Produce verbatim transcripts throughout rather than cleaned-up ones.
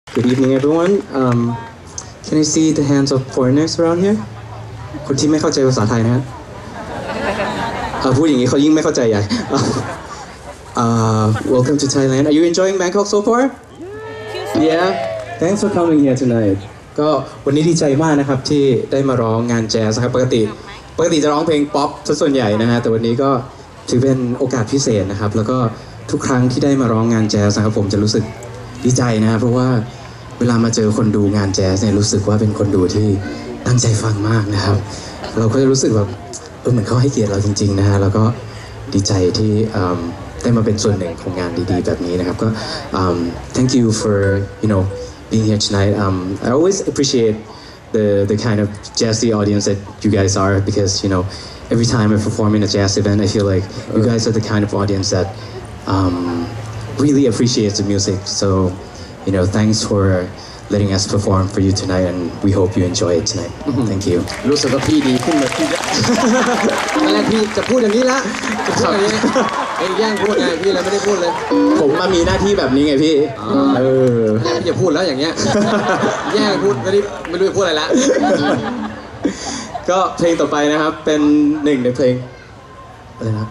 Good evening, everyone. Um, can I see the hands of foreigners around here? คนที่ไม่เข้าใจภาษาไทยนะฮะพูดอย่างนี้เขายิ่งไม่เข้าใจใหญ่ uh, Welcome to Thailand. Are you enjoying Bangkok so far? Yeah. Thanks for coming here tonight. ก็วันนี้ดีใจมากนะครับที่ได้มาร้องงานแจ๊สครับปกติปกติจะร้องเพลงป๊อปซะส่วนใหญ่นะฮะแต่วันนี้ก็ถือเป็นโอกาสพิเศษนะครับแล้วก็ทุกครั้งที่ได้มาร้องงานแจ๊สนะครับผมจะรู้สึกดีใจนะครับเพราะว่าเวลามาเจอคนดูงานแจ๊สเนี่ยรู้สึกว่าเป็นคนดูที่ตั้งใจฟังมากนะครับเราก็จะรู้สึกแบบเออเหมือนเขาให้เกียรติเราจริงๆนะฮะแล้วก็ดีใจที่ได้มาเป็นส่วนหนึ่งของงานดีๆแบบนี้นะครับก็ um, thank you for you know being here tonight. Um, I always appreciate the the kind of jazzy audience that you guys are because you know every time I perform in a jazz event I feel like you guys are the kind of audience that um, really appreciates the music. So you know thanks for letting us perform for you tonight and we hope you enjoy it tonight. Thank you. รู้สึกว่าพี่ดีขึ้นมาพี่ตอนแรกพี่จะพูดอย่างนี้ละจะพูดอย่างนี้ไอ้แย่งพูดไงพี่เลยไม่ได้พูดเลยผมมามีหน้าที่แบบนี้ไงพี่เออพี่จะพูดแล้วอย่างเงี้ยแย่งพูดไม่ได้ไม่รู้จะพูดอะไรละก็เพลงต่อไปนะครับเป็นหนึ่งในเพลงอะไรนะ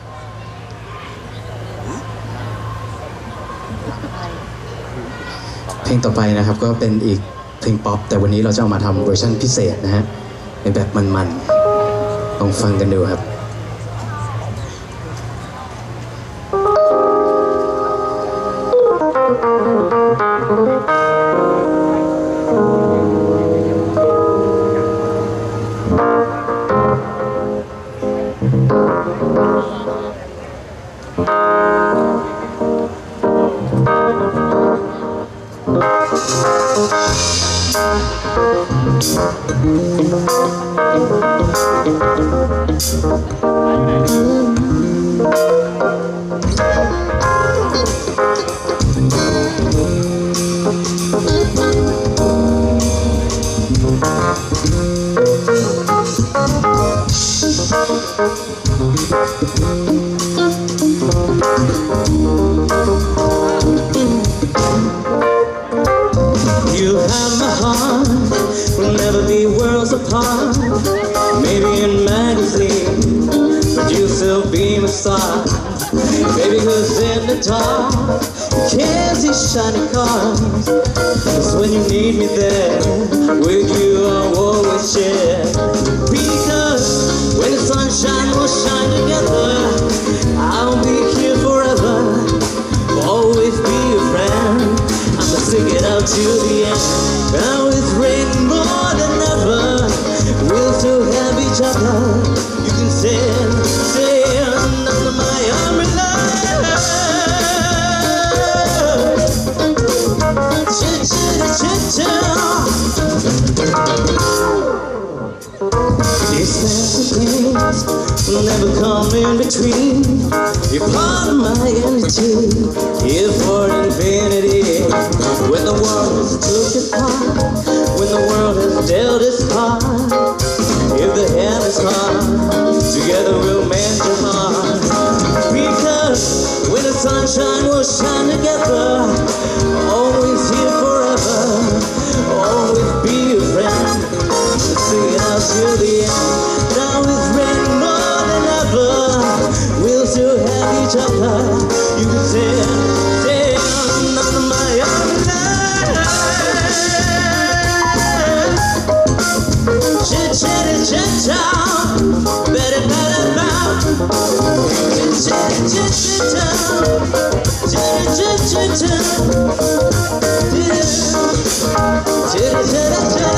เพลงต่อไปนะครับก็เป็นอีกเพลงป๊อปแต่วันนี้เราจะเอามาทำเวอร์ชันพิเศษนะฮะเป็นแบบมันๆลองฟังกันดูครับ You have my heart, we'll never be worlds apart. Maybe in magazines, but you'll still be my star. Baby, cause in the dark, you can't see shiny cars. Cause when you need me there, with you I'll always share. Because when the sunshine will shine together, I'll be here forever, always be your friend. I'ma stick it out to the end. Now it's raining more than ever, we'll still have each other. You can stand, stand under my umbrella. These fancy things will never come in between. You're part of my energy, here for infinity. When the world has took its part, when the world has dealt its part, if the hand is hard, together we'll mend your heart. Because when the sunshine will shine together, always here forever, always be your friend. Let's sing it out till the end. Now it's raining more than ever, we'll still have each other. You can stand, stand under my umbrella. Chit chat chit chat, better better bow. Chit chat chit chat, chit chat chit chat, chit chat chat.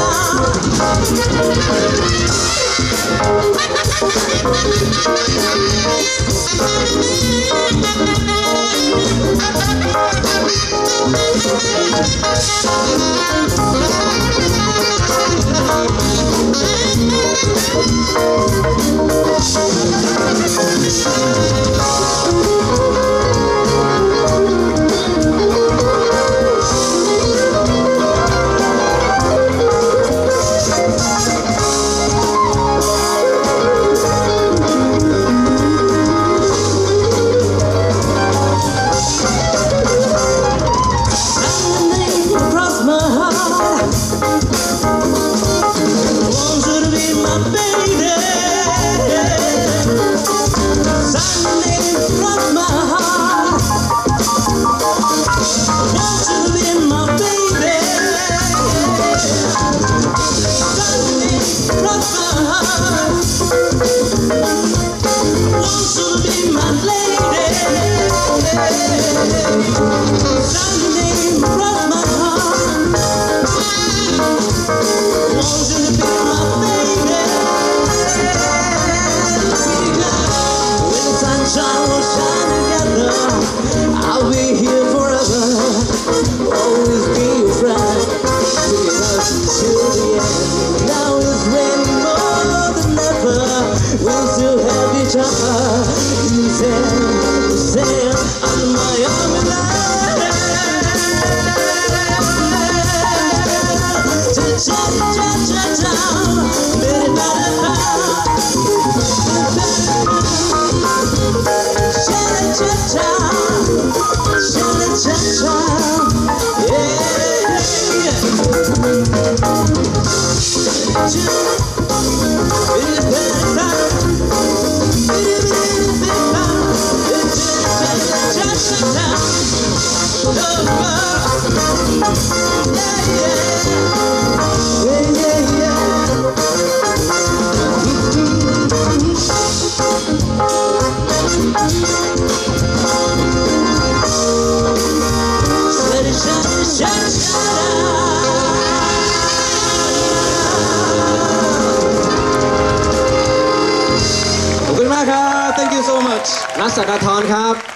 ขอบคุณมากครับ thank you so much นัทสักดาธรครับ